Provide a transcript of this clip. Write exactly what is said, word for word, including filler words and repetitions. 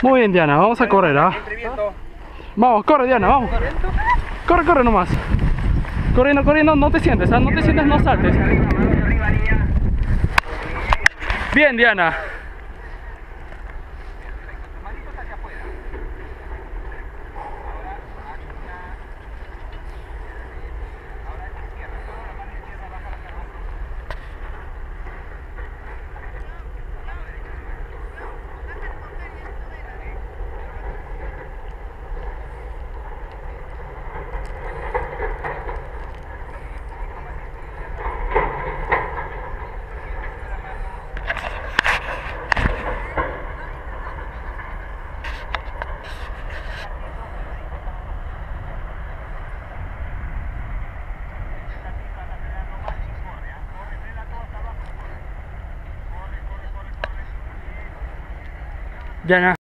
Muy bien, Diana, vamos a correr, ¿ah? Vamos, corre, Diana, vamos. Corre, corre nomás. Corriendo, corriendo, no te sientes, ¿ah? No te sientes, no saltes. Bien, Diana. Diana.